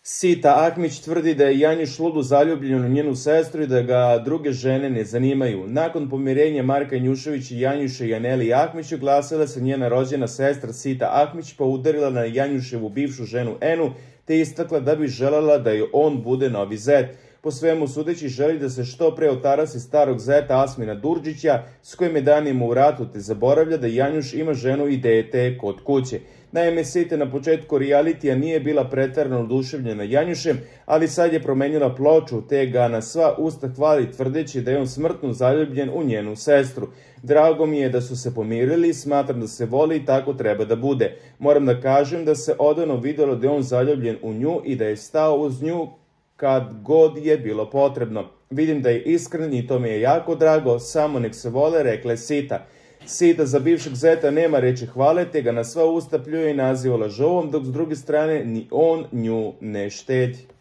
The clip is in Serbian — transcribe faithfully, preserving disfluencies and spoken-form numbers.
Sita Ahmić tvrdi da je Janjuš ludo zaljubljen u njenu sestru i da ga druge žene ne zanimaju. Nakon pomirenja Marka Janjušević i Janjuša i Aneli Ahmić oglasila se njena rođena sestra Sita Ahmić pa udarila na Janjuševu bivšu ženu Enu te istakla da bi želela da joj on bude novi zet. Po svemu sudeći želi da se što pre otarasi starog zeta Asmina Đurđića s kojim je danima u ratu te zaboravlja da Janjuš ima ženu i dete kod kuće. Naime, Sita na početku realitija nije bila preterano oduševljena Janjušem, ali sad je promenila ploču te ga na sva usta hvali tvrdeći da je on smrtno zaljubljen u njenu sestru. Drago mi je da su se pomirili, smatram da se voli i tako treba da bude. Moram da kažem da se odavno videlo da je on zaljubljen u nju i da je stao uz nju kad god je bilo potrebno. Vidim da je iskren i to mi je jako drago, samo nek se vole, rekla je Sita. Sita za bivšeg zeta nema reči hvale, te ga na sva usta pljuje i naziva lažovom, dok s druge strane ni on nju ne štedi.